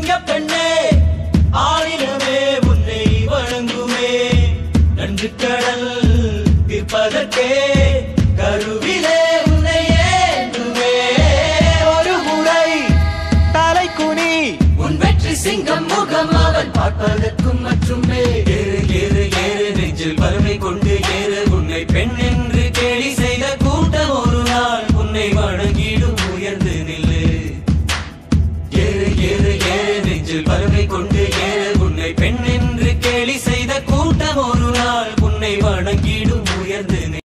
புண்ணிய பெண்ணே ஆளினமே உன்னை வணங்குமே நன்று கடல் தீர்ப்பதற்கே கருவிலே உன்னை ஏந்துமே ஒரு முறை தலை குனி உன் வெற்றி சிங்கம் முகம் அவன் பார்ப்பதற்கும் மற்றுமே ஏறு ஏறு ஏறு நெஞ்சில் வறுமை கொண்டு ஏறு உன்னை பெண்ணின்